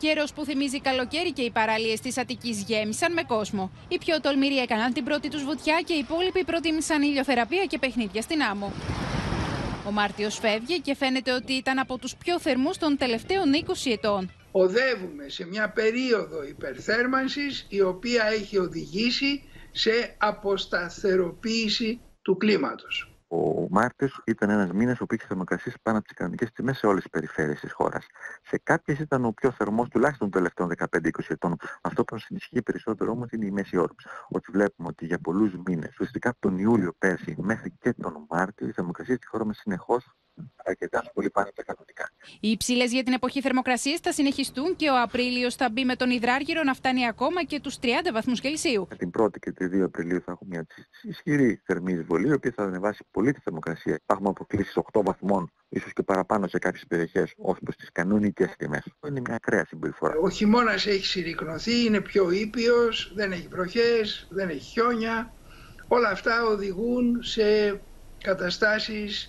Καιρός που θυμίζει καλοκαίρι και οι παραλίες της Αττικής γέμισαν με κόσμο. Οι πιο τολμηροί έκαναν την πρώτη τους βουτιά και οι υπόλοιποι προτίμησαν ηλιοθεραπεία και παιχνίδια στην άμμο. Ο Μάρτιος φεύγει και φαίνεται ότι ήταν από τους πιο θερμούς των τελευταίων 20 ετών. Οδεύουμε σε μια περίοδο υπερθέρμανσης η οποία έχει οδηγήσει σε αποσταθεροποίηση του κλίματος. Ο Μάρτιος ήταν ένας μήνας που είχε θερμοκρασίες πάνω από τις κανονικές τιμές σε όλες τις περιφέρειες της χώρας. Σε κάποιες ήταν ο πιο θερμός τουλάχιστον των τελευταίων 15-20 ετών. Αυτό που συνισχύει περισσότερο όμως είναι η μέση όρεξη. Ότι βλέπουμε ότι για πολλούς μήνες, ουσιαστικά από τον Ιούλιο πέρσι μέχρι και τον Μάρτιο, οι θερμοκρασίες στη χώρα μας συνεχώς αρκετά πολύ πάνω από τα κανονικά. Οι υψηλές για την εποχή θερμοκρασίες θα συνεχιστούν και ο Απρίλιος θα μπει με τον υδράργυρο να φτάνει ακόμα και τους 30 βαθμούς Κελσίου. Την 1η και τη 2 Απριλίου θα έχουμε μια ισχυρή θερμή εισβολή, η οποία θα ανεβάσει πολύ τη θερμοκρασία. Έχουμε αποκλήσεις 8 βαθμών, ίσως και παραπάνω σε κάποιες περιοχές, ως προς τις κανονικές τιμές. Είναι μια ακραία συμπεριφορά. Ο χειμώνας έχει συρρικνωθεί, είναι πιο ήπιος, δεν έχει βροχές, δεν έχει χιόνια. Όλα αυτά οδηγούν σε καταστάσεις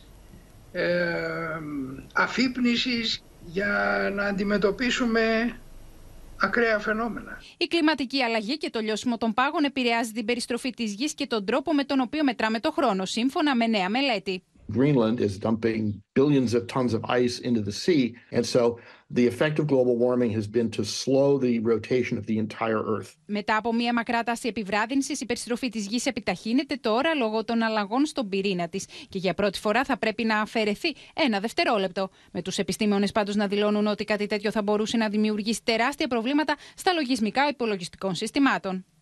αφύπνισης για να αντιμετωπίσουμε ακραία φαινόμενα. Η κλιματική αλλαγή και το λιώσιμο των πάγων επηρεάζει την περιστροφή της γης και τον τρόπο με τον οποίο μετράμε το χρόνο, σύμφωνα με νέα μελέτη. Greenland is dumping billions of tons of ice into the sea, and so the effect of global warming has been to slow the rotation of the entire Earth. Μετά από μια μακρά τάση επιβράδυνσης, η περιστροφή της γης επιταχύνεται τώρα λόγω των αλλαγών στον πυρήνα της και για πρώτη φορά θα πρέπει να αφαιρεθεί 1 δευτερόλεπτο. Με τους επιστήμονες πάντως να δηλώνουν ότι κάτι τέτοιο θα μπορούσε να δημιουργήσει τεράστια προβλήματα στα λογισμικά υπολογιστικών συστημάτων.